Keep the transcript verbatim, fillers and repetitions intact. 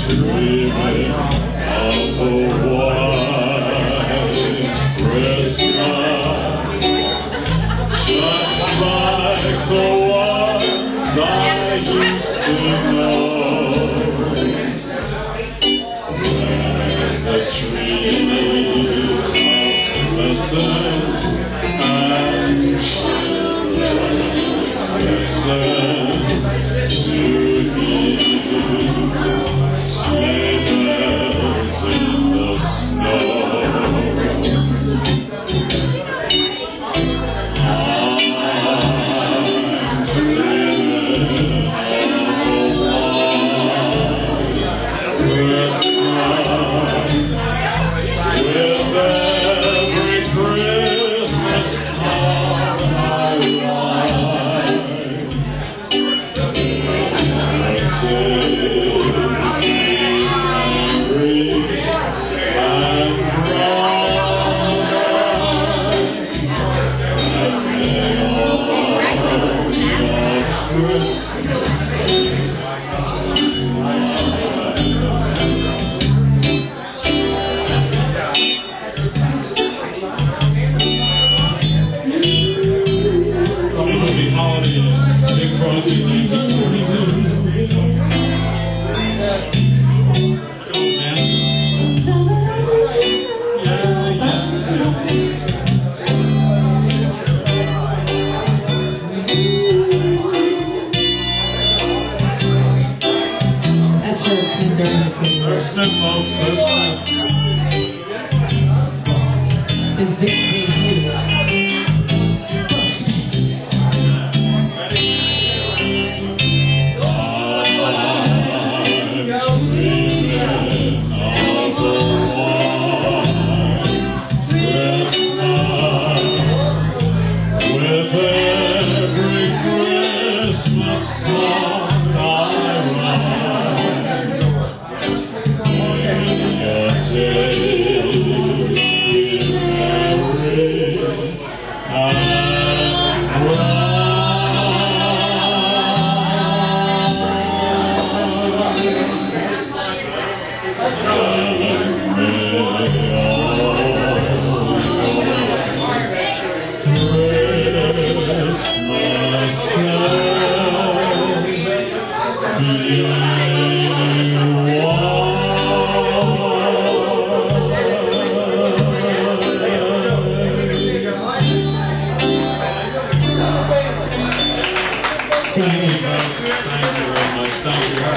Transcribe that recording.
dreaming of a white Christmas, just like the ones I used to know, when the treetops listen and children listen to hear sleigh bells in the snow. I'm dreaming of a white Christmas, with every Christmas card I write. Thurston, folks, Thurston. His big debut. I'm dreaming of a white Christmas, with every Christmas card I write. Thank you very much. Thank you.